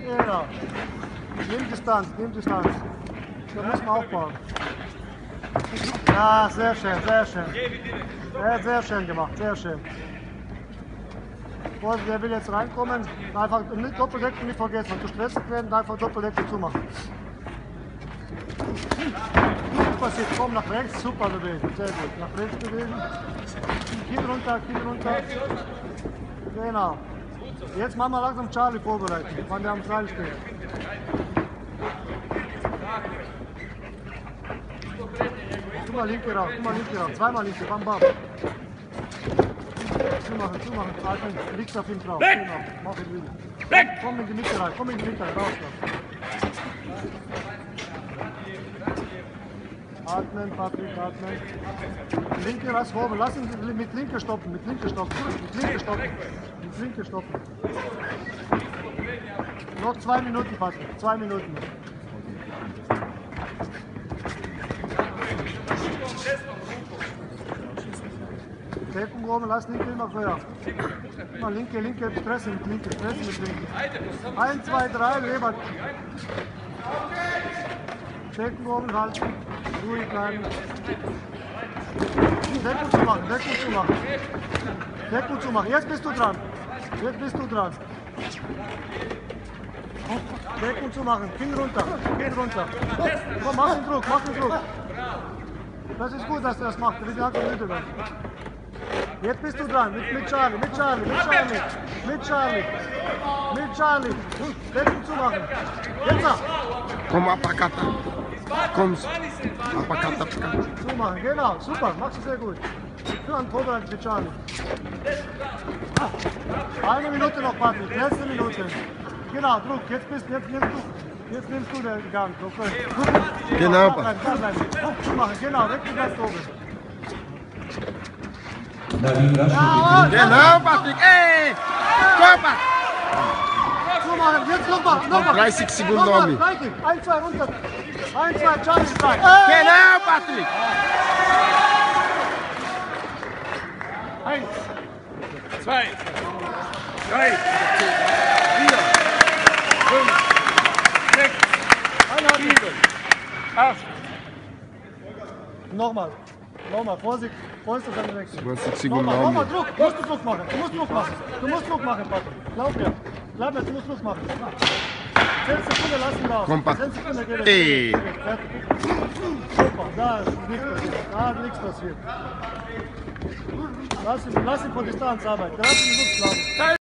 Genau. Nimm Distanz, nimm Distanz. Da muss man aufbauen. Ja, sehr schön, sehr schön. Ja, sehr schön gemacht, sehr schön. Vorsicht, der will jetzt reinkommen. Einfach nicht Doppeldeckel nicht vergessen. Wenn du stressig werden, einfach Doppeldeckel zumachen. Was passiert? Komm nach rechts, super bewegen. Sehr gut. Nach rechts bewegen. Kinn runter, Kinn runter. Genau. Jetzt machen wir langsam Charlie vorbereiten, wann der am Seil steht. Tu mal linke raus, zweimal linke, bam bam. Zumachen, zumachen, atmen, liegst auf ihm drauf. Genau, mach ihn wieder. Komm in die Mitte rein, komm in die Mitte rein, raus da. Atmen, Patrick, atmen. Linke raus vorne, lass ihn mit linke stoppen, mit linke stoppen, mit linke stoppen, mit linke stoppen. Noch 2 Minuten, Patrick, 2 Minuten. Deckung oben, lass linke immer höher. Mal linke, linke, Presse mit linke, Presse mit linke. 1, 2, 3, Leber. Deckung oben halten, ruhig bleiben. Deckung zu machen, Deckung zu machen. Deckung zu machen, jetzt bist du dran. Jetzt bist du dran. Deckung zu machen, Kinn runter, Kinn runter. Komm, mach den Druck, mach den Druck. Das ist gut, dass du das machst, wir sind einfach müde werden. Jetzt bist du dran, mit Charlie, mit Charlie, mit Charlie, mit Charlie, mit Charlie. Deckung zu machen. Jetzt ab. Komm, Apakata. Komm, Apakata. Zumachen, genau, super, machst du sehr gut. Für einen Vorbereitung mit Charlie. 1 Minute noch, Patrick, letzte Minute. Genau, Druck, jetzt nimmst du den Gang. Okay. Genau, Druck zu machen, genau, weg bleibst oben. Genau, Patrick, ey! Körper! Zumachen, jetzt nochmal. 30 Sekunden, Omi. 1, 2, runter. 1, 2, Charlie, 3. Genau, Patrick! 1, 2, 3, 4, 5, 6, 7, 8. Nochmal, Vorsicht, Vorsicht, dann wechseln. 20 Sekunden, Nochmal, Omi. Druck, musst du Druck machen, du musst Druck machen, Patrick. Glaub mir, du musst Druck machen. 10 Sekunden, lass ihn laufen. Komm, Patrick. 10 Sekunden geht es. Ey. Super, da ist nichts passiert, da hat nichts passiert. Lass ihn von Distanz arbeiten, lass ihn die Luft laufen.